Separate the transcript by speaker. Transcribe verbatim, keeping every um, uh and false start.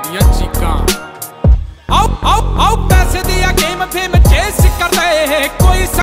Speaker 1: ਦੀਆਂ ਚੀਕਾਂ। ਆਓ ਆਓ ਆਓ ਪੈਸੇ ਦੀ ਆ ਗੇਮ ਫੇਮ ਚੇਸ ਕਰਦੇ